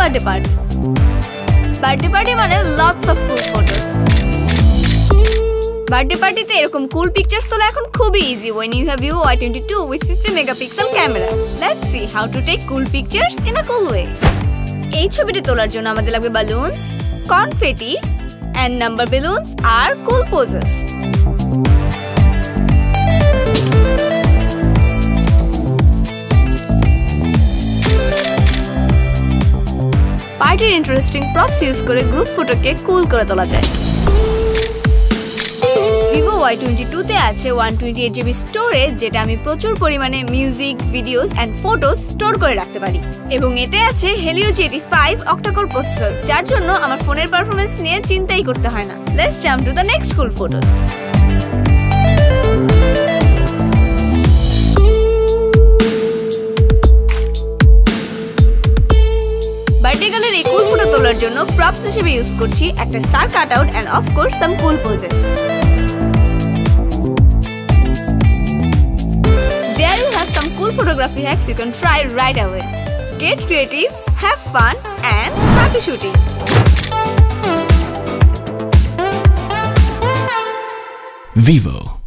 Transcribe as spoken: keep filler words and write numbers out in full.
birthday parties. Birthday party মানে lots of cool photos. Birthday party তে এরকম cool pictures তোলা এখন খুবই easy when you have Vivo Y twenty two with fifty megapixel camera. Let's see how to take cool pictures in a cool way. এই ছবিটি তোলার জন্য আমাদের লাগবে balloons, confetti and number balloons are cool poses. পার্টির interesting props use করে group ফটোকে cool করে তোলা যায়। Vivo ওয়াই টোয়েন্টি টু তে আছে one twenty eight GB storage, যেটা আমি প্রচুর পরিমাণে music, videos and photos store করে রাখতে পারি। এবং এতে আছে Helio G eighty five octa core processor, যার জন্য আমার ফোনের পারফরম্যান্স নিয়ে চিন্তাই করতে হয় না। Let's jump to the next cool photos. Birthday গার্লের এই কুল ফটো তোলার জন্য প্রপস হিসেবে ইউজ করছি একটা star cut out and of course some cool poses. There you have some cool photography hacks you can try right away. Get creative, have fun and happy shooting. Vivo.